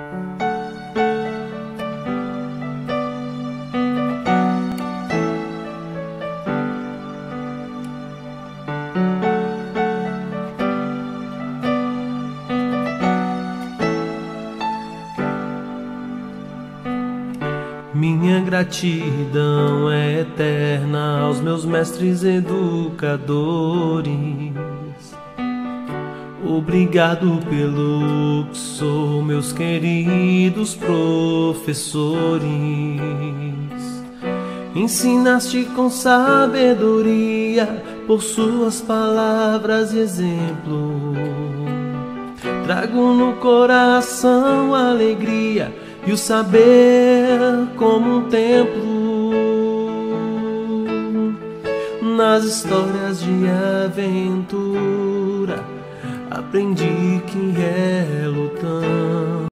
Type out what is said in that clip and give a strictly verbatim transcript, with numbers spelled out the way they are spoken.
Minha gratidão é eterna aos meus mestres educadores. Obrigado pelo que sou, meus queridos professores. Ensinaste com sabedoria, por suas palavras e exemplo. Trago no coração a alegria e o saber como um templo. Nas histórias de aventura aprendi que é lutando.